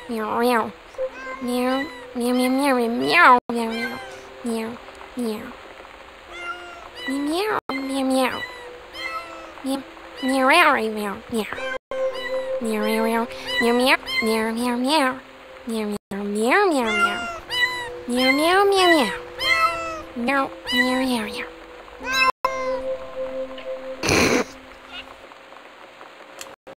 Meow meow. Meow meow meow meow meow meow meow meow. Meow meow meow. Meow meow meow meow meow. Meow meow meow meow meow meow meow. Meow meow meow meow meow. Meow meow meow meow. Meow meow meow meow.